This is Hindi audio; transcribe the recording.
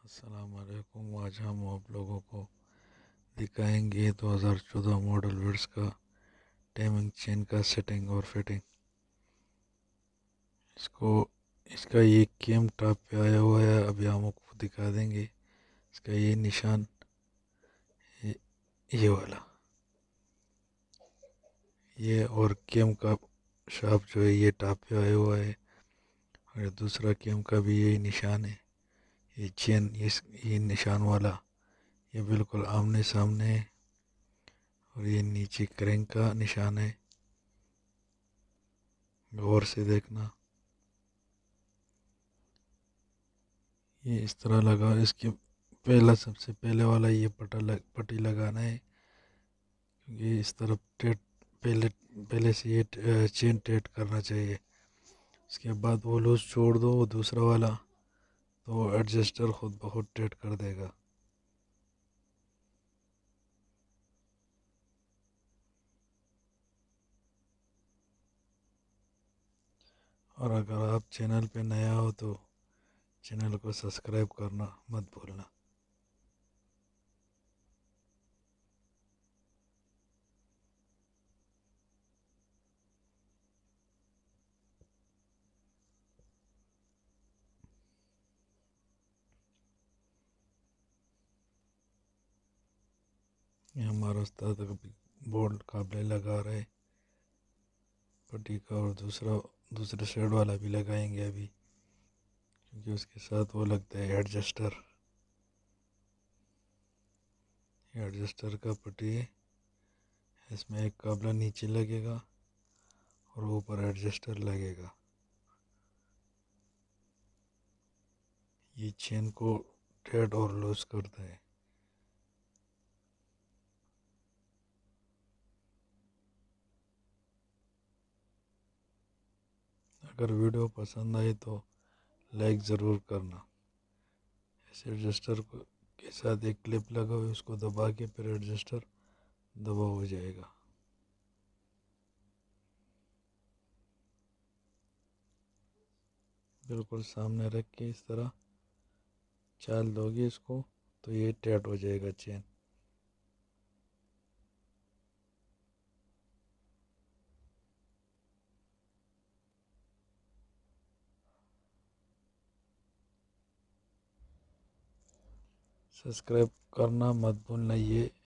अस्सलाम वालेकुम। आज हम आप लोगों को दिखाएंगे 2014 मॉडल विड्स का टाइमिंग चेन का सेटिंग और फिटिंग। इसको इसका ये केम टॉप पे आया हुआ है, अभी हम आपको दिखा देंगे। इसका ये निशान, ये वाला, ये और केम का शाप जो है ये टॉप पे आया हुआ है, और दूसरा केम का भी यही निशान है। ये चेन, ये निशान वाला ये बिल्कुल आमने सामने है, और ये नीचे क्रैंक का निशान है। गौर से देखना, ये इस तरह लगा। इसके पहला, सबसे पहले वाला ये पट्टी लगाना है, क्योंकि इस तरफ टेट पहले पहले से ये चेन टेट करना चाहिए। उसके बाद वो लूज छोड़ दो, वो दूसरा वाला, तो एडजस्टर खुद बहुत टेट कर देगा। और अगर आप चैनल पे नया हो तो चैनल को सब्सक्राइब करना मत भूलना। ये हमारा उस्ताद अभी बोल्ट काबले लगा रहे पट्टी का, और दूसरे साइड वाला भी लगाएंगे अभी, क्योंकि उसके साथ वो लगता है एडजस्टर। ये एडजस्टर का पट्टी है, इसमें एक काबला नीचे लगेगा और ऊपर एडजस्टर लगेगा। ये चेन को टाइट और लूज करता है। अगर वीडियो पसंद आए तो लाइक ज़रूर करना। इस एडजस्टर को के साथ एक क्लिप लगा हुआ है, उसको दबा के फिर एडजस्टर दबा हो जाएगा। बिल्कुल सामने रख के इस तरह चाल दोगे इसको, तो ये टाइट हो जाएगा चेन। सब्सक्राइब करना मत भूलना। ये